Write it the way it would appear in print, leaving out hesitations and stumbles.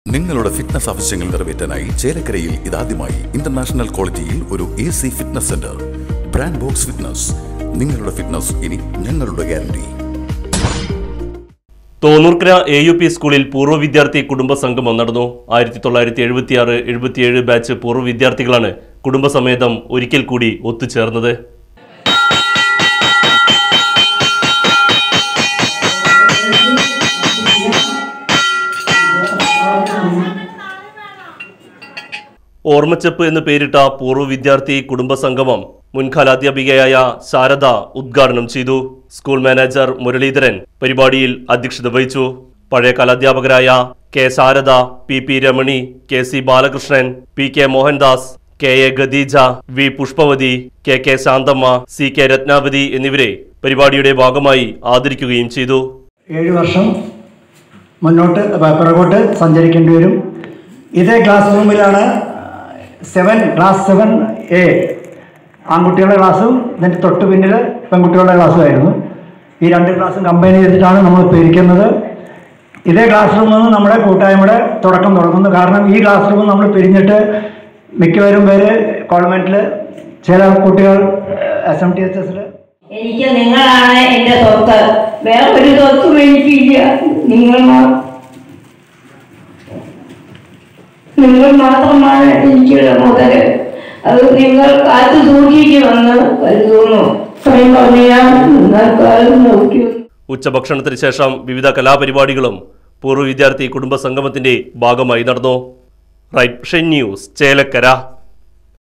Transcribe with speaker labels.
Speaker 1: നിങ്ങളുടെ ഫിറ്റ്നസ് ആവശ്യങ്ങൾ നിറവേറ്റാനായി ചേലക്കരയിൽ ഇതാദ്യമായി ഇന്റർനാഷണൽ ക്വാളിറ്റിയിൽ ഒരു AC fitness centre. Brand box fitness. നിങ്ങളുടെ ഫിറ്റ്നസ് ഇനി ഞങ്ങളുടെ ഗ്യാരണ്ടി.
Speaker 2: തോന്നൂർക്കര AUP സ്കൂളിൽ പൂർവ്വ വിദ്യാർത്ഥി കുടുംബ സംഗമം നടന്നു. 1976-77 ബാച്ച് പൂർവ്വ വിദ്യാർത്ഥികളാണ് കുടുംബസമേതം ഒരിക്കൽ കൂടി ഒത്തുചേർന്നത്. ഓർമ്മച്ചപ്പ് എന്ന് പേരിട്ട പൂർവ്വ വിദ്യാർത്ഥി കുടുംബ സംഗമം മുൻകാലാധ്യാപികയായ ശാരദ ഉദ്ഘാടനം ചെയ്തു. സ്കൂൾ മാനേജർ മുരളീധരൻ പരിപാടിയിൽ അധ്യക്ഷത വഹിച്ചു. പഴയ കലാധ്യാപകരായ K. Sharada, PP. Ramani, KC. Balakrishnan, PK. Mohandas, KA. Khadija, V. Pushpavathy, KK. Shanthamma, CK. Ratnavati എന്നിവരെ പരിപാടിയുടെ ഭാഗമായി ആദരിക്കുകയും ചെയ്തു.
Speaker 3: 7 വർഷം പുറകോട്ട് സഞ്ചരിക്കേണ്ടി വരും. ഇതേ ക്ലാസ് റൂമിലാണ് ക്ലാസ് 7A ആൺകുട്ടികളുടെ ക്ലാസ്സും ഇതിൻ്റെ തൊട്ട് പിന്നിൽ പെൺകുട്ടികളുടെ ക്ലാസ്സുമായിരുന്നു. ഈ 2 ക്ലാസ്സും കമ്പൈൻ ചെയ്തിട്ടാണ് നമ്മൾ പിരിക്കുന്നത്. ഇതേ ക്ലാസ് റൂമിൽ നിന്ന് നമ്മുടെ കൂട്ടായ്മയുടെ തുടക്കം തുടങ്ങുന്നു. കാരണം ഈ ക്ലാസ് റൂം നമ്മൾ പിരിഞ്ഞിട്ട് മിക്കവരും പേര് കോൺവെന്റിൽ, ചില കുട്ടികൾ SMTHS.
Speaker 4: എനിക്ക് നിങ്ങളാണ് എൻ്റെ സ്വത്ത്, വേറൊരു സ്വത്തും എനിക്കില്ല. നിങ്ങൾ മാത്രമാണ് എനിക്കുള്ള മുതൽ. അത് നിങ്ങൾ കാത്തു സൂക്ഷിക്കുമെന്ന് കരുതുന്നു.
Speaker 2: ഉച്ചഭക്ഷണത്തിന് ശേഷം വിവിധ കലാപരിപാടികളും പൂർവ്വ വിദ്യാർത്ഥി കുടുംബ സംഗമത്തിന്റെ ഭാഗമായി നടന്നു. Right news, Chelakkara.